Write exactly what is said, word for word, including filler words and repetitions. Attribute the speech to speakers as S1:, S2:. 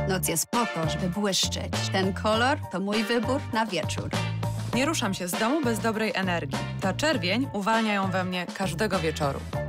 S1: Noc jest po to, żeby błyszczeć. Ten kolor to mój wybór na wieczór.
S2: Nie ruszam się z domu bez dobrej energii. Ta czerwień uwalnia ją we mnie każdego wieczoru.